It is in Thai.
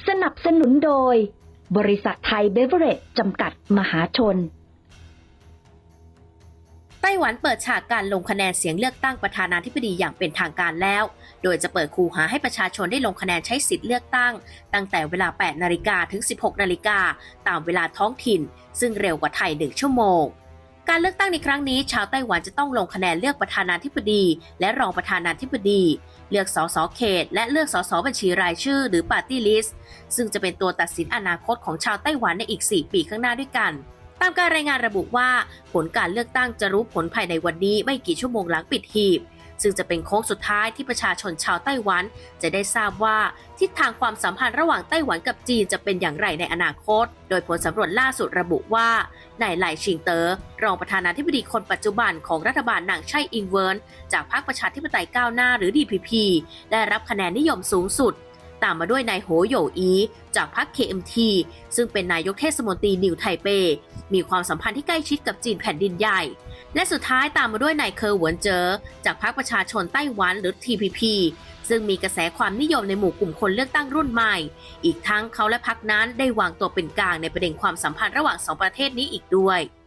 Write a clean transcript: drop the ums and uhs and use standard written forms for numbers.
สนับสนุนโดยบริษัทไทยเบเวอเรจจำกัดมหาชนไต้หวันเปิดฉากการลงคะแนนเสียงเลือกตั้งประธานาธิบดีอย่างเป็นทางการแล้วโดยจะเปิดคูหาให้ประชาชนได้ลงคะแนนใช้สิทธิ์เลือกตั้งตั้งแต่เวลา 8 นาฬิกาถึง 16 นาฬิกาตามเวลาท้องถิ่นซึ่งเร็วกว่าไทย 1 ชั่วโมงการเลือกตั้งในครั้งนี้ชาวไต้หวันจะต้องลงคะแนนเลือกประธานาธิบดีและรองประธานาธิบดีเลือกสสเขตและเลือกสสบัญชีรายชื่อหรือ Party List ซึ่งจะเป็นตัวตัดสินอนาคตของชาวไต้หวันในอีก 4 ปีข้างหน้าด้วยกันตามการรายงานระบุว่าผลการเลือกตั้งจะรู้ผลภายในวันนี้ไม่กี่ชั่วโมงหลังปิดหีบซึ่งจะเป็นโค้งสุดท้ายที่ประชาชนชาวไต้หวันจะได้ทราบว่าทิศทางความสัมพันธ์ระหว่างไต้หวันกับจีนจะเป็นอย่างไรในอนาคตโดยผลสำรวจล่าสุดระบุว่านายไหล่ชิงเต๋อรองประธานาธิบดีคนปัจจุบันของรัฐบาลนางไช่อิงเวิร์นจากพรรคประชาธิปไตยก้าวหน้าหรือ DPP ได้รับคะแนนนิยมสูงสุดตามมาด้วยนายโหโหย่อีจากพรรค KMT ซึ่งเป็นนายกเทศมนตรีนิวไทเปมีความสัมพันธ์ที่ใกล้ชิดกับจีนแผ่นดินใหญ่และสุดท้ายตามมาด้วยนายเคอร์หวนเจ๋อจากพรรคประชาชนไต้หวันหรือ TPP ซึ่งมีกระแสความนิยมในหมู่กลุ่มคนเลือกตั้งรุ่นใหม่อีกทั้งเขาและพรรคนั้นได้วางตัวเป็นกลางในประเด็นความสัมพันธ์ระหว่าง2 ประเทศนี้อีกด้วย